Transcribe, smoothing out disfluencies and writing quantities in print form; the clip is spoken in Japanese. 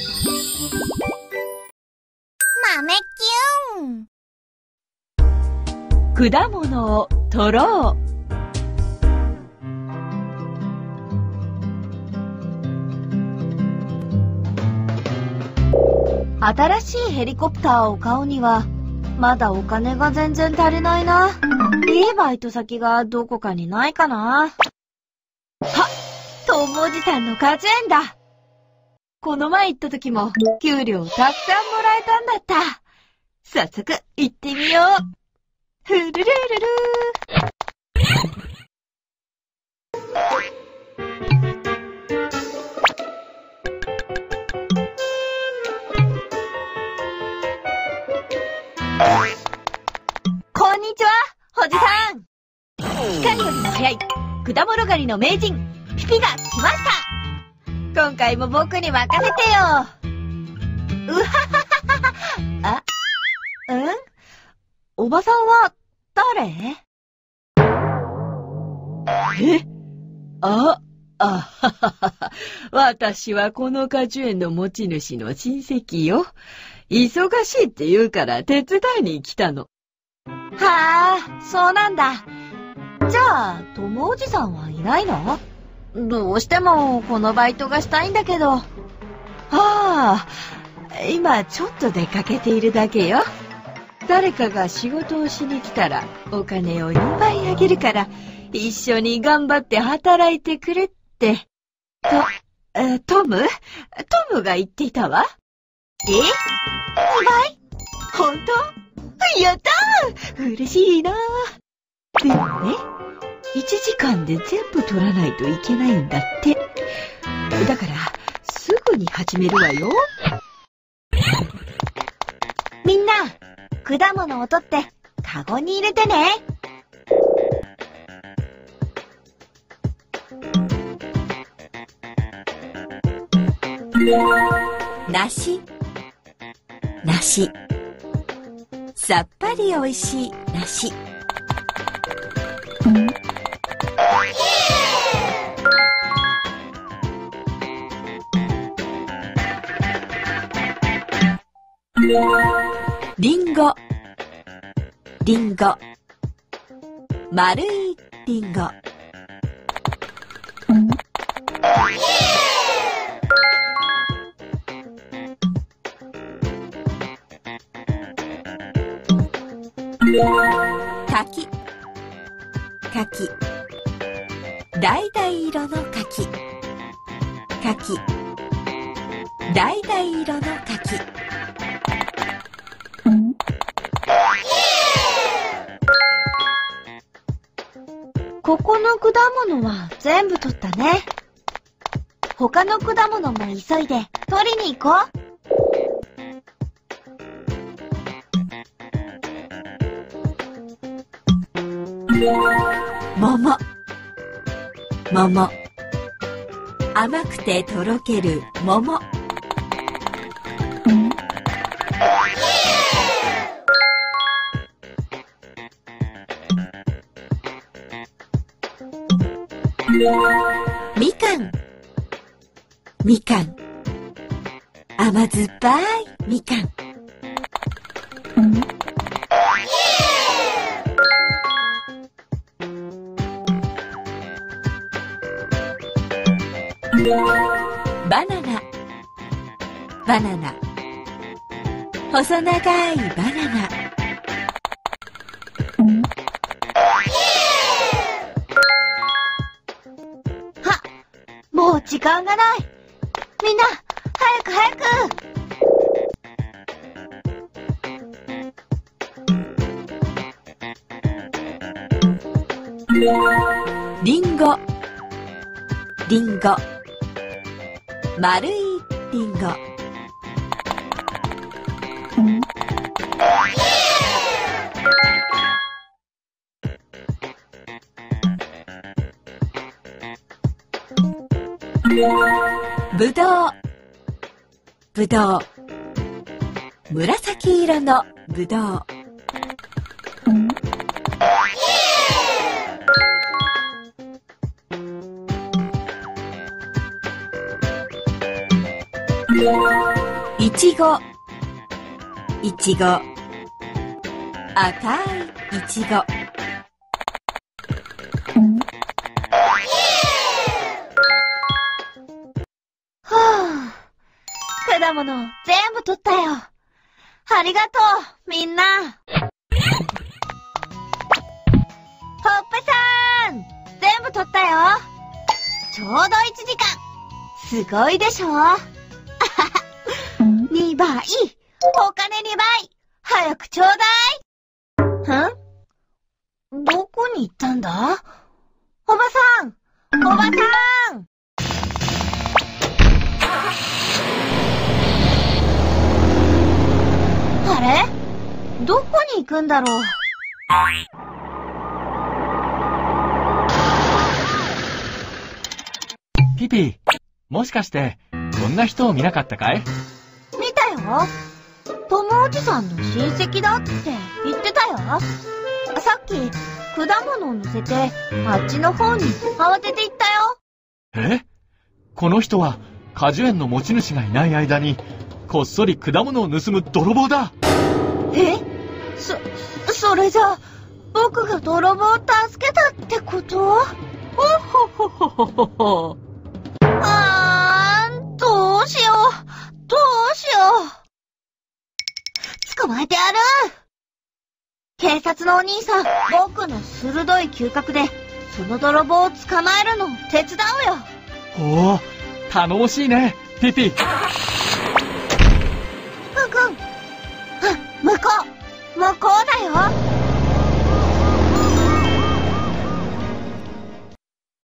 豆キュン。 果物を取ろう。新しいヘリコプターを買うには、まだお金が全然足りないな。いいバイト先がどこかにないかな。トンボおじさんの果樹園だ。この前行った時も給料たくさんもらえたんだった。早速行ってみよう。ふるるるるこんにちは、おじさん。光よりも早い果物狩りの名人ピピが来ました。今回も僕に任せてよ。うはははは。おばさんは誰？私はこの果樹園の持ち主の親戚よ。忙しいって言うから手伝いに来たの。はあ、そうなんだ。じゃあ、トモおじさんはいないの？どうしてもこのバイトがしたいんだけど。今ちょっと出かけているだけよ。誰かが仕事をしに来たらお金を2倍あげるから一緒に頑張って働いてくれって。トムが言っていたわ。2倍？本当？やったー！嬉しいなー。でもね、1時間で全部取らないといけないんだって。だから、すぐに始めるわよ。みんな、果物を取って、カゴに入れてね。梨。さっぱりおいしい梨。リンゴ。丸いリンゴ。柿。橙色の柿。橙色の柿。ここの果物は全部取ったね。他の果物も急いで取りに行こう。桃。甘くてとろける桃。みかん。甘酸っぱいみかん。バナナ。細長いバナナ。もう時間がない。みんな、早く。リンゴ。丸いリンゴ。ぶどう。紫色のぶどう。 いちご、いちご、赤いいちご。はあ、果物全部取ったよ。ありがとう、みんな。ほっぺさん、全部取ったよ。ちょうど1時間。すごいでしょ2倍、お金2倍。早くちょうだい。どこに行ったんだ？おばさん、おばさん。あれ？どこに行くんだろう。 ピピ、もしかしてこんな人を見なかったかい？ 見たよ。友おじさんの親戚だって言ってたよ。さっき果物を乗せてあっちの方に慌てて行ったよ。 え？この人は果樹園の持ち主がいない間にこっそり果物を盗む泥棒だ。 それじゃあ僕が泥棒を助けたってこと？ ほほほほほほ。 どうしよう。どうしよう。捕まえてやる。警察のお兄さん、僕の鋭い嗅覚でその泥棒を捕まえるのを手伝うよ。 おお、頼もしいね、ピピ。 向こう